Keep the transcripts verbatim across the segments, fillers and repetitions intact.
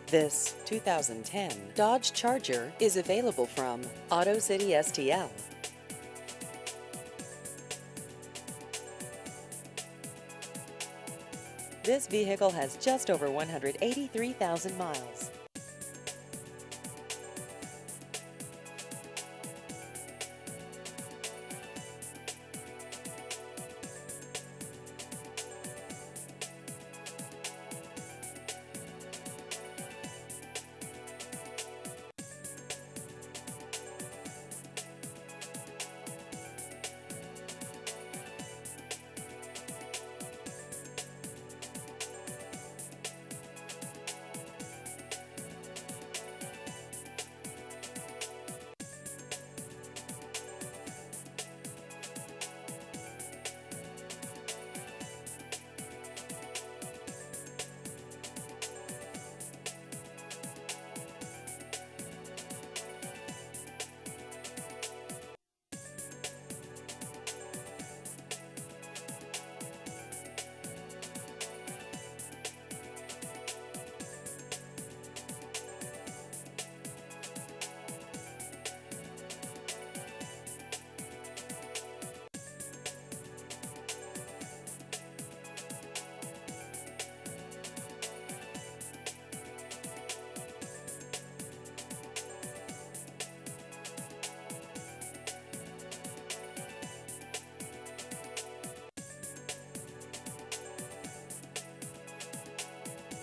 This two thousand ten Dodge Charger is available from Auto City S T L. This vehicle has just over one hundred eighty-three thousand miles.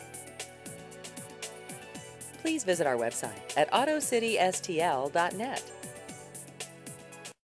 Please visit our website at auto city s t l dot net.